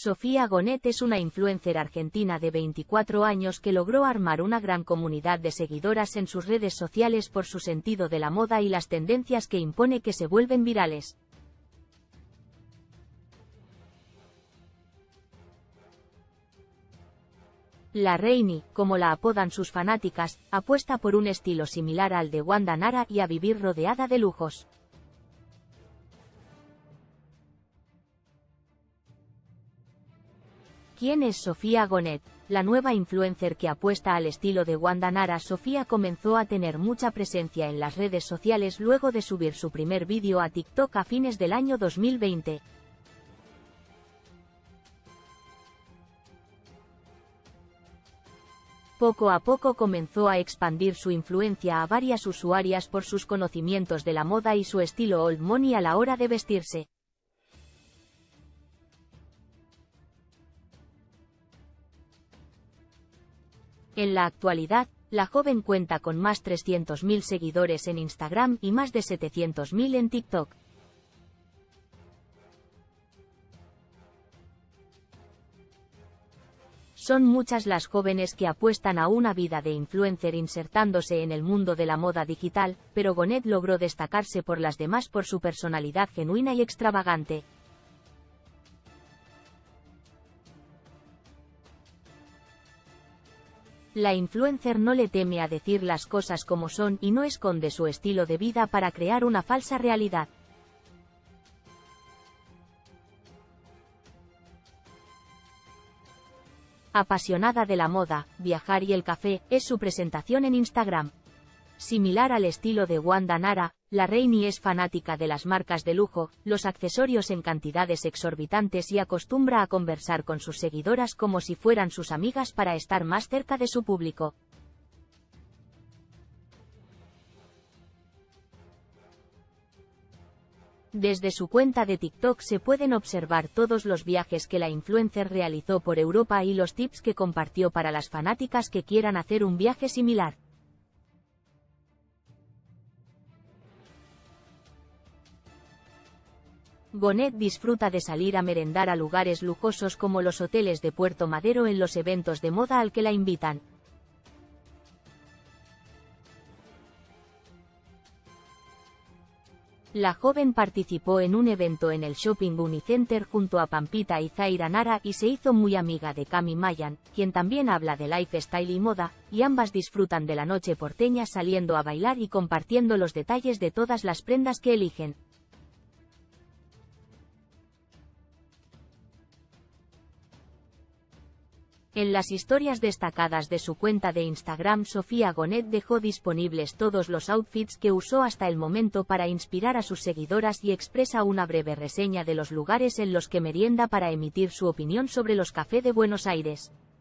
Sofía Gonet es una influencer argentina de 24 años que logró armar una gran comunidad de seguidoras en sus redes sociales por su sentido de la moda y las tendencias que impone que se vuelven virales. La Reini, como la apodan sus fanáticas, apuesta por un estilo similar al de Wanda Nara y a vivir rodeada de lujos. ¿Quién es Sofía Gonet? La nueva influencer que apuesta al estilo de Wanda Nara. Sofía comenzó a tener mucha presencia en las redes sociales luego de subir su primer vídeo a TikTok a fines del año 2020. Poco a poco comenzó a expandir su influencia a varias usuarias por sus conocimientos de la moda y su estilo old money a la hora de vestirse. En la actualidad, la joven cuenta con más 300.000 seguidores en Instagram y más de 700.000 en TikTok. Son muchas las jóvenes que apuestan a una vida de influencer insertándose en el mundo de la moda digital, pero Gonet logró destacarse por las demás por su personalidad genuina y extravagante. La influencer no le teme a decir las cosas como son y no esconde su estilo de vida para crear una falsa realidad. Apasionada de la moda, viajar y el café, es su presentación en Instagram. Similar al estilo de Wanda Nara, la Reini es fanática de las marcas de lujo, los accesorios en cantidades exorbitantes y acostumbra a conversar con sus seguidoras como si fueran sus amigas para estar más cerca de su público. Desde su cuenta de TikTok se pueden observar todos los viajes que la influencer realizó por Europa y los tips que compartió para las fanáticas que quieran hacer un viaje similar. Gonet disfruta de salir a merendar a lugares lujosos como los hoteles de Puerto Madero en los eventos de moda al que la invitan. La joven participó en un evento en el Shopping Unicenter junto a Pampita y Zaira Nara y se hizo muy amiga de Cami Mayan, quien también habla de lifestyle y moda, y ambas disfrutan de la noche porteña saliendo a bailar y compartiendo los detalles de todas las prendas que eligen. En las historias destacadas de su cuenta de Instagram, Sofía Gonet dejó disponibles todos los outfits que usó hasta el momento para inspirar a sus seguidoras y expresa una breve reseña de los lugares en los que merienda para emitir su opinión sobre los cafés de Buenos Aires.